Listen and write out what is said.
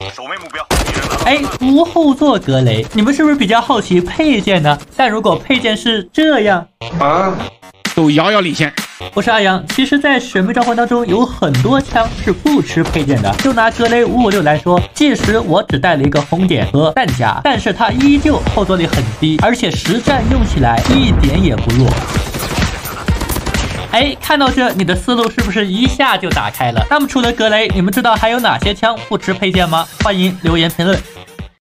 守卫目标。 哎，无后座格雷，你们是不是比较好奇配件呢？但如果配件是这样啊， 都遥遥领先。 我是阿阳，其实，在神秘召唤当中有很多枪是不吃配件的。就拿格雷556来说，即使我只带了一个红点和弹夹，但是它依旧后坐力很低，而且实战用起来一点也不弱。哎，看到这，你的思路是不是一下就打开了？那么除了格雷，你们知道还有哪些枪不吃配件吗？欢迎留言评论。